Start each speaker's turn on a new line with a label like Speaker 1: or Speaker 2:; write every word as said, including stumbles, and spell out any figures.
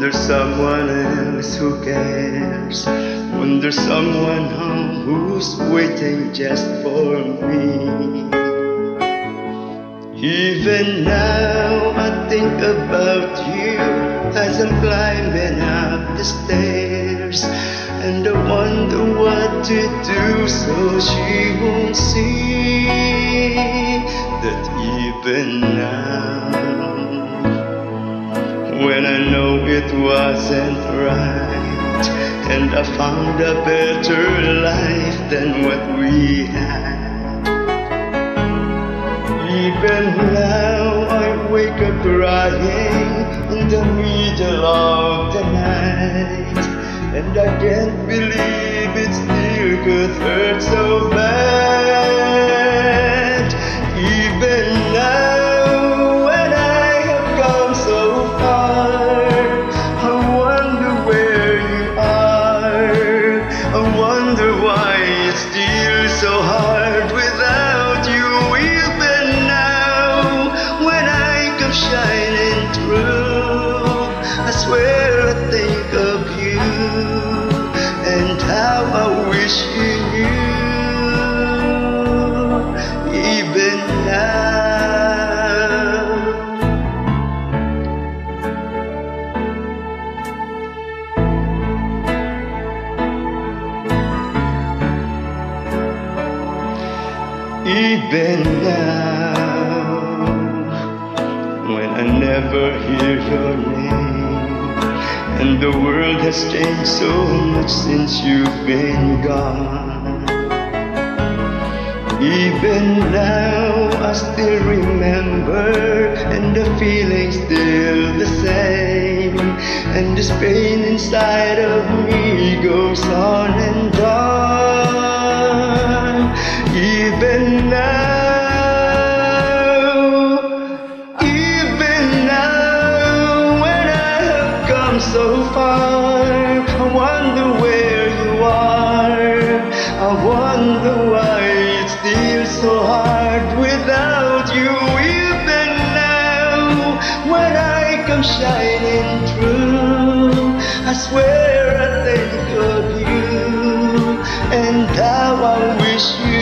Speaker 1: there's someone else who cares, when there's someone home who's waiting just for me. Even now I think about you as I'm climbing up the stairs, and I wonder what to do so she won't see that even now, when I know it wasn't right, and I found a better life than what we had. Even now I wake up crying in the middle of the night, and I can't believe it still could hurt so bad. Even now when I have come so far, I wonder where you are. I wonder why it's still so hard without you. Even now when I come shining through, I swear I think of you and how I wish you knew. Even now, even now, when I never hear your name, and the world has changed so much since you've been gone. Even now I still remember, and the feeling's still the same, and this pain inside of me goes on and on. Even now, even now when I have come so far, I wonder where you are. I wonder why it's still so hard without you. Even now when I come shining through, I swear I think of you and how I wish you